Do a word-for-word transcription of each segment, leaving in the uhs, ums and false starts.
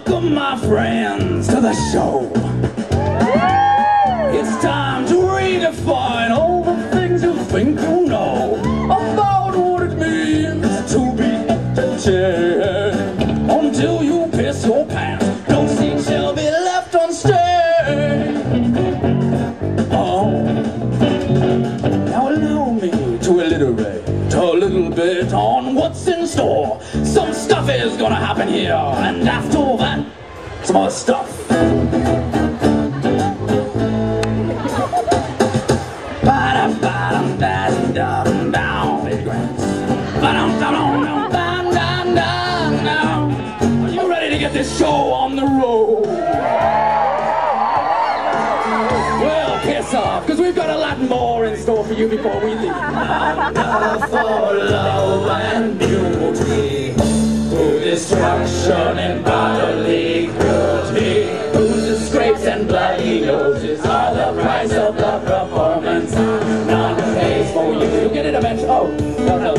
Welcome, my friends, to the show. It's time to redefine all the things you think you know about what it means to be entertained. Until you piss your pants, no seat shall be left unstained. Oh, now allow me to alliterate a little bit on what's in store. Some stuff is gonna happen here, and after that, some more stuff. Are you ready to get this show on the road? Well, piss off, because we've got a lot more in store for you before we leave. Nanda for love and beauty, through destruction and bodily cruelty, whose the scrapes and bloody noses are the price of the performance. Nanda pays for you. You'll get it eventually. Oh, no, no.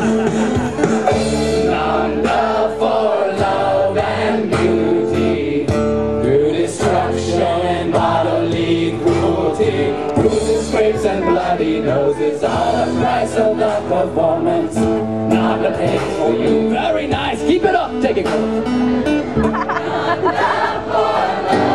Nanda for love and beauty, through destruction and bodily cruelty, bruises, scrapes, and bloody noses are the price of the performance. Nanda pays for you. Very nice. Keep it up. Take it. Nanda for love.